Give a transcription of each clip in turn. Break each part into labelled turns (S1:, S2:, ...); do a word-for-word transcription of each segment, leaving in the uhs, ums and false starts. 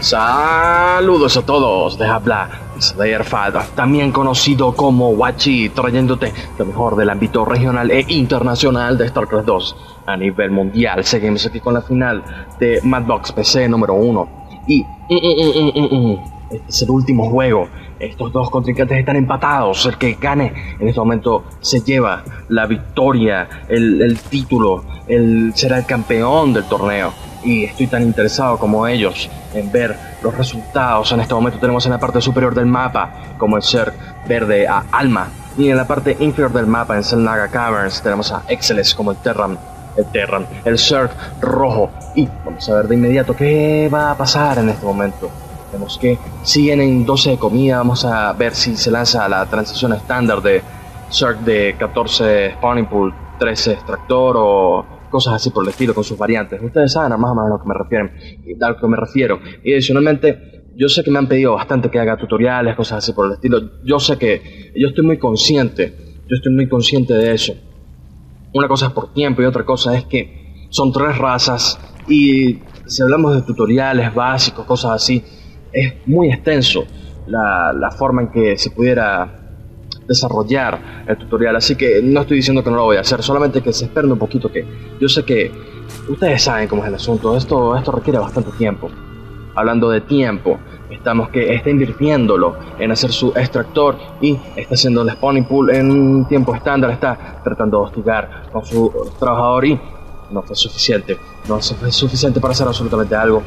S1: Saludos a todos, de habla Slayer Fad, también conocido como Wachi, trayéndote lo mejor del ámbito regional e internacional de StarCraft dos a nivel mundial. Seguimos aquí con la final de Madbox P C número uno y mm, mm, mm, mm, mm, este es el último juego. Estos dos contrincantes están empatados. El que gane en este momento se lleva la victoria, el, el título, el, será el campeón del torneo. Y estoy tan interesado como ellos en ver los resultados. En este momento tenemos en la parte superior del mapa como el Zerg verde a Alma, y en la parte inferior del mapa en Xel'Naga Caverns tenemos a Exceles como el Terran, el Terran, el Zerg rojo. Y vamos a ver de inmediato qué va a pasar en este momento. Vemos que siguen en doce de comida. Vamos a ver si se lanza la transición estándar de Zerg de catorce Spawning Pool, trece Extractor o cosas así por el estilo con sus variantes. Ustedes saben más o menos a lo que me refieren, a lo que me refiero. Y adicionalmente, yo sé que me han pedido bastante que haga tutoriales, cosas así por el estilo. Yo sé que yo estoy muy consciente, yo estoy muy consciente de eso. Una cosa es por tiempo y otra cosa es que son tres razas y si hablamos de tutoriales básicos, cosas así, es muy extenso la, la forma en que se pudiera desarrollar el tutorial, así que no estoy diciendo que no lo voy a hacer, solamente que se esperen un poquito, que yo sé que ustedes saben cómo es el asunto. Esto, esto requiere bastante tiempo. Hablando de tiempo, estamos que está invirtiéndolo en hacer su extractor y está haciendo el spawning pool en un tiempo estándar, está tratando de hostigar con su trabajador y no fue suficiente, no fue suficiente para hacer absolutamente algo.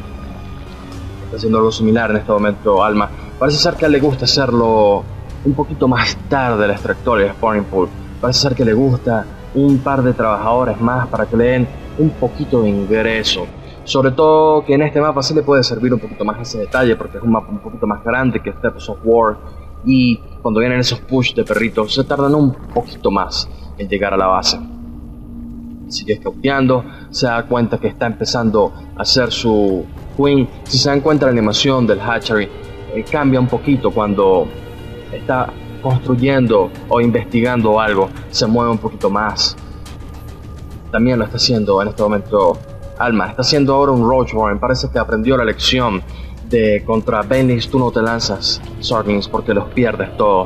S1: Está haciendo algo similar en este momento Alma. Parece ser que a él le gusta hacerlo un poquito más tarde el extractor y el spawning pool. Parece ser que le gusta un par de trabajadores más para que le den un poquito de ingreso. Sobre todo que en este mapa sí le puede servir un poquito más ese detalle, porque es un mapa un poquito más grande que Steps of War. Y cuando vienen esos push de perritos se tardan un poquito más en llegar a la base. Sigue scouteando, se da cuenta que está empezando a hacer su queen. Si se dan cuenta, la animación del hatchery eh, cambia un poquito cuando está construyendo o investigando algo, se mueve un poquito más. También lo está haciendo en este momento Alma, está haciendo ahora un Roach Warren. Parece que aprendió la lección de contra Banelings tú no te lanzas Zerglings porque los pierdes todo.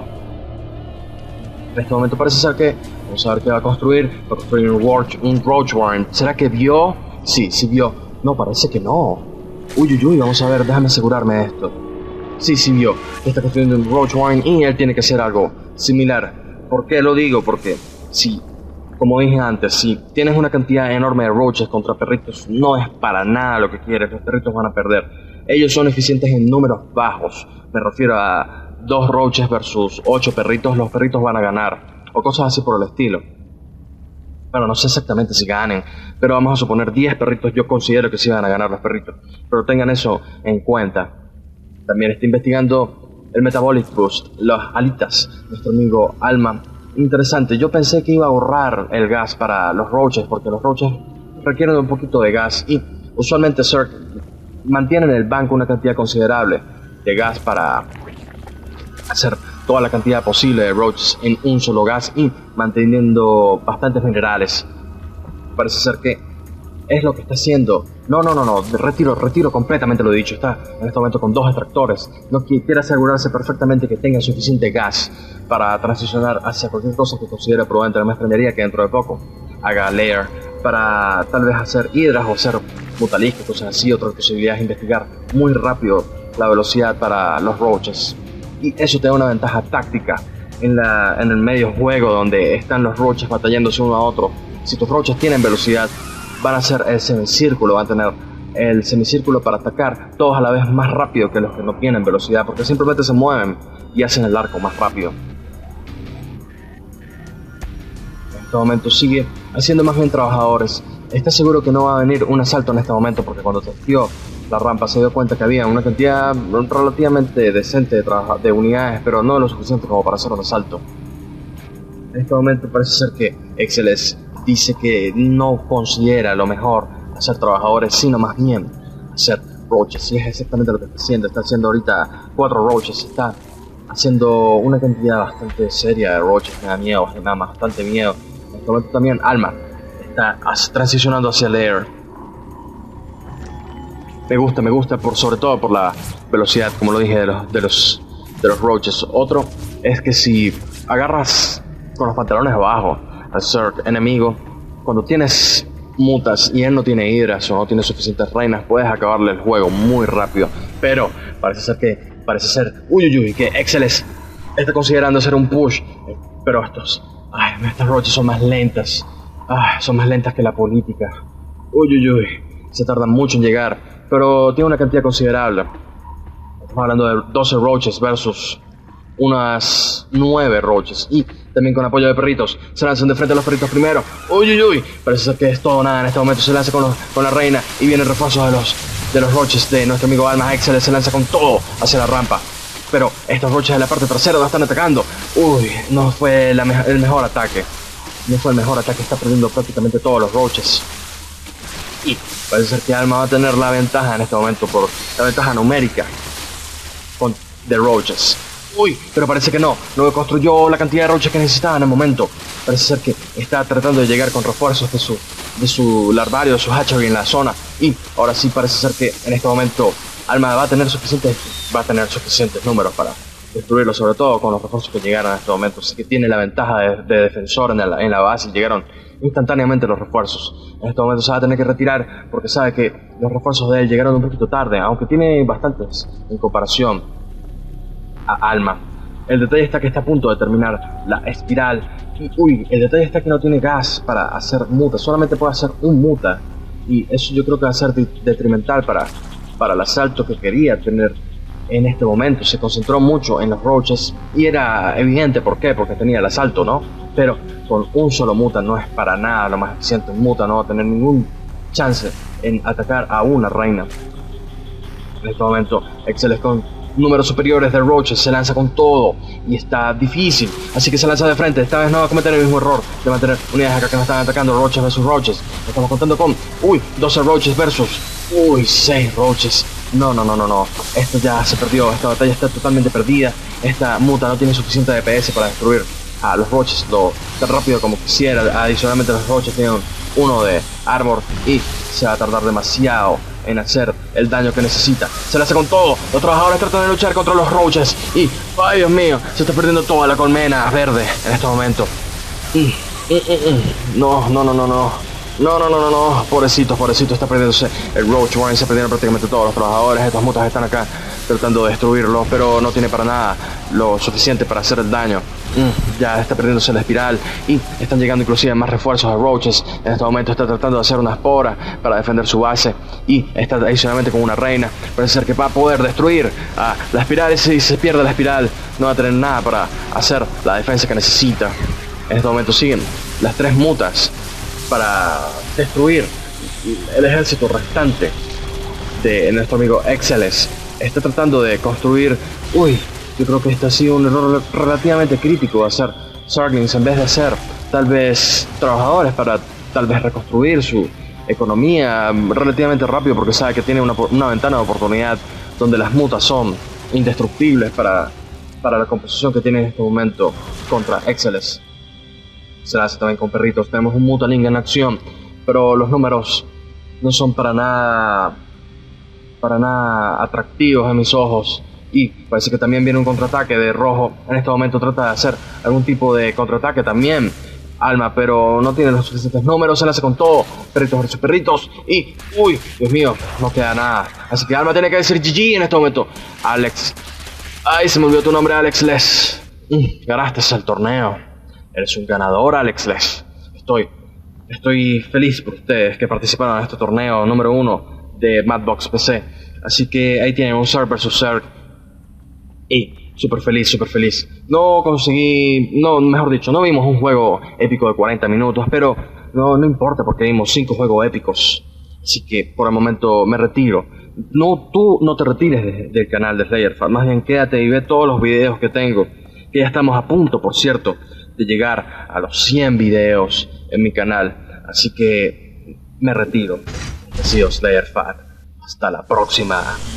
S1: En este momento parece ser que, vamos a ver qué va a construir, va a construir un Roach, un Roach Warren. ¿Será que vio? Sí, sí vio. No, parece que no. Uy, uy, uy, vamos a ver, déjame asegurarme de esto. Sí, sí vio, está construyendo un Roach Warren y él tiene que hacer algo similar. ¿Por qué lo digo? Porque si, como dije antes, si tienes una cantidad enorme de roaches contra perritos, no es para nada lo que quieres. Los perritos van a perder. Ellos son eficientes en números bajos. Me refiero a dos roaches versus ocho perritos. Los perritos van a ganar, o cosas así por el estilo. Bueno, no sé exactamente si ganen, pero vamos a suponer diez perritos. Yo considero que sí van a ganar los perritos, pero tengan eso en cuenta. También está investigando el Metabolic Boost, las alitas, nuestro amigo Alma. Interesante, yo pensé que iba a ahorrar el gas para los roaches, porque los roaches requieren un poquito de gas y usualmente Zerg mantienen en el banco una cantidad considerable de gas para hacer toda la cantidad posible de roaches en un solo gas y manteniendo bastantes minerales. Parece ser que es lo que está haciendo. No, no, no, no, retiro, retiro completamente lo dicho. Está en este momento con dos extractores. No quiere asegurarse perfectamente que tenga suficiente gas para transicionar hacia cualquier cosa que considere prudente. No me extrañaría que dentro de poco haga layer para tal vez hacer hidras o hacer mutaliscos, cosas así. Otras posibilidades, investigar muy rápido la velocidad para los roaches. Y eso te da una ventaja táctica en, la, en el medio juego donde están los roaches batallándose uno a otro. Si tus roaches tienen velocidad, van a hacer el semicírculo, van a tener el semicírculo para atacar todos a la vez más rápido que los que no tienen velocidad, porque simplemente se mueven y hacen el arco más rápido. En este momento sigue haciendo más bien trabajadores. Está seguro que no va a venir un asalto en este momento, porque cuando testeó la rampa se dio cuenta que había una cantidad relativamente decente de, de unidades, pero no lo suficiente como para hacer un asalto. En este momento parece ser que Exceles dice que no considera lo mejor hacer trabajadores, sino más bien hacer roaches. Y es exactamente lo que está haciendo. Está haciendo ahorita cuatro roaches. Está haciendo una cantidad bastante seria de roaches. Me da miedo, me da bastante miedo. En este momento también Alma está transicionando hacia el air. me gusta, me gusta, por sobre todo por la velocidad, como lo dije, de los, de los, de los roaches. Otro es que si agarras con los pantalones abajo al Zerg enemigo, cuando tienes mutas y él no tiene hidras o no tiene suficientes reinas, puedes acabarle el juego muy rápido. Pero parece ser que, parece ser, uy uy uy, que Exceles está considerando hacer un push. Pero estos, ay, estas roaches son más lentas. Ay, son más lentas que la política. Uy uy uy, se tardan mucho en llegar, pero tiene una cantidad considerable. Estamos hablando de doce roaches versus unas nueve roaches. Y también con apoyo de perritos. Se lanzan de frente a los perritos primero. Uy, uy, uy. Parece ser que es todo nada en este momento. Se lanza con, los, con la reina. Y viene el refuerzo de los, de los roaches de nuestro amigo Alma. Excel se lanza con todo hacia la rampa. Pero estos roaches de la parte trasera lo están atacando. Uy, no fue la me el mejor ataque. No fue el mejor ataque. Está perdiendo prácticamente todos los roaches. Y parece ser que Alma va a tener la ventaja en este momento. Por la ventaja numérica con de roaches. Uy, pero parece que no, no construyó la cantidad de roaches que necesitaba en el momento. Parece ser que está tratando de llegar con refuerzos de su, de su larvario, de su hatchery en la zona. Y ahora sí parece ser que en este momento Alma va a tener suficientes, va a tener suficientes números para destruirlo, sobre todo con los refuerzos que llegaron en este momento. Así que tiene la ventaja de, de defensor en la, en la base y llegaron instantáneamente los refuerzos. En este momento se va a tener que retirar porque sabe que los refuerzos de él llegaron un poquito tarde, aunque tiene bastantes en comparación a Alma. El detalle está que está a punto de terminar la espiral. Y uy, el detalle está que no tiene gas para hacer muta, solamente puede hacer un muta. Y eso yo creo que va a ser detrimental para, para el asalto que quería tener en este momento. Se concentró mucho en los roaches y era evidente por qué, porque tenía el asalto, ¿no? Pero con un solo muta no es para nada lo más eficiente. Un muta no va a tener ningún chance en atacar a una reina. En este momento, Excel con números superiores de roaches se lanza con todo y está difícil, así que se lanza de frente. Esta vez no va a cometer el mismo error de mantener unidades acá que no están atacando. Roaches versus roaches. Estamos contando con, uy, doce roaches versus, uy, seis roaches. No, no, no, no, no. Esto ya se perdió, esta batalla está totalmente perdida. Esta muta no tiene suficiente D P S para destruir a los roaches lo tan rápido como quisiera. Adicionalmente los roaches tienen uno de armor y se va a tardar demasiado en hacer el daño que necesita. Se le hace con todo. Los trabajadores tratan de luchar contra los roaches y, ay Dios mío, se está perdiendo toda la colmena verde en este momento. Mm, mm, mm, mm. No, no, no, no, no. No, no, no, no, no. Pobrecito, pobrecito, está perdiéndose el Roach Warren. Se perdieron prácticamente todos los trabajadores. Estos mutas están acá tratando de destruirlo, pero no tiene para nada lo suficiente para hacer el daño. Mm, ya está perdiéndose la espiral y están llegando inclusive más refuerzos de roaches. En este momento está tratando de hacer una espora para defender su base y está adicionalmente con una reina. Parece ser que va a poder destruir a la espiral y si se pierde la espiral no va a tener nada para hacer la defensa que necesita. En este momento siguen las tres mutas para destruir el ejército restante de nuestro amigo Exceles. Está tratando de construir, uy, yo creo que este ha sido un error relativamente crítico, hacer Zerglings en vez de hacer tal vez trabajadores para tal vez reconstruir su economía relativamente rápido, porque sabe que tiene una, una ventana de oportunidad donde las mutas son indestructibles para, para la composición que tiene en este momento contra Exceles. Se hace también con perritos. Tenemos un Mutaling en acción, pero los números no son para nada para nada atractivos a mis ojos. Y parece que también viene un contraataque de rojo. En este momento trata de hacer algún tipo de contraataque también Alma, pero no tiene los suficientes números. Se le hace con todo. Perritos versus perritos. Y, uy, Dios mío, no queda nada. Así que Alma tiene que decir G G en este momento. Alex. Ay, se me olvidó tu nombre, Alex Les. Mm, ganaste el torneo. Eres un ganador, Alex Les. Estoy, estoy feliz por ustedes que participaron en este torneo número uno de Madbox P C. Así que ahí tienen un Zerg versus Zerg. Y súper feliz, súper feliz. No conseguí, no, mejor dicho, no vimos un juego épico de cuarenta minutos, pero no, no importa porque vimos cinco juegos épicos. Así que por el momento me retiro. No, tú no te retires de, del canal de Slayerfall. Más bien quédate y ve todos los videos que tengo. Que ya estamos a punto, por cierto, de llegar a los cien videos en mi canal. Así que me retiro. He sido Slayerfall. Hasta la próxima.